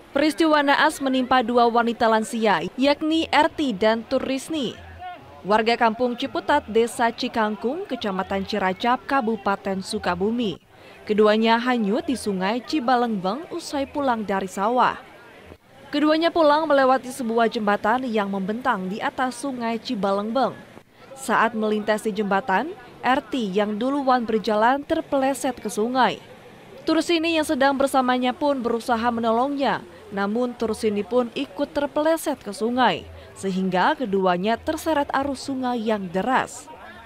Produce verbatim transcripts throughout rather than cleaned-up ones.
Peristiwa naas menimpa dua wanita lansia, yakni Erti dan Turisni. Warga kampung Ciputat, Desa Cikangkung, Kecamatan Ciracap, Kabupaten Sukabumi. Keduanya hanyut di sungai Cibalengbeng usai pulang dari sawah. Keduanya pulang melewati sebuah jembatan yang membentang di atas sungai Cibalengbeng. Saat melintasi jembatan, Erti yang duluan berjalan terpeleset ke sungai. Turisni yang sedang bersamanya pun berusaha menolongnya, namun Turisni pun ikut terpeleset ke sungai, sehingga keduanya terseret arus sungai yang deras.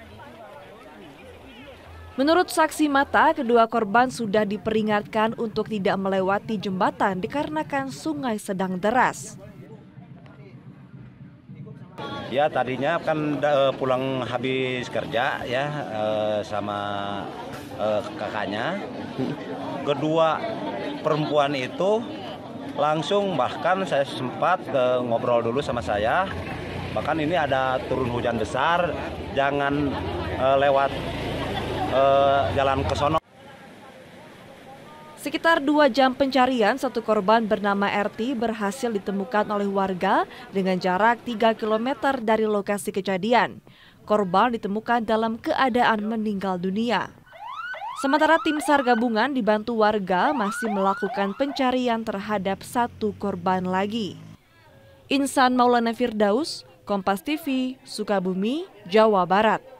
Menurut saksi mata, kedua korban sudah diperingatkan untuk tidak melewati jembatan dikarenakan sungai sedang deras. Ya, tadinya kan pulang habis kerja ya sama kakaknya. Kedua perempuan itu langsung, bahkan saya sempat ngobrol dulu sama saya. Bahkan ini ada turun hujan besar, jangan lewat jalan ke sono. Sekitar dua jam pencarian, satu korban bernama Erti berhasil ditemukan oleh warga dengan jarak tiga kilometer dari lokasi kejadian. Korban ditemukan dalam keadaan meninggal dunia. Sementara tim SAR gabungan dibantu warga masih melakukan pencarian terhadap satu korban lagi. Insan Maulana Firdaus, Kompas T V, Sukabumi, Jawa Barat.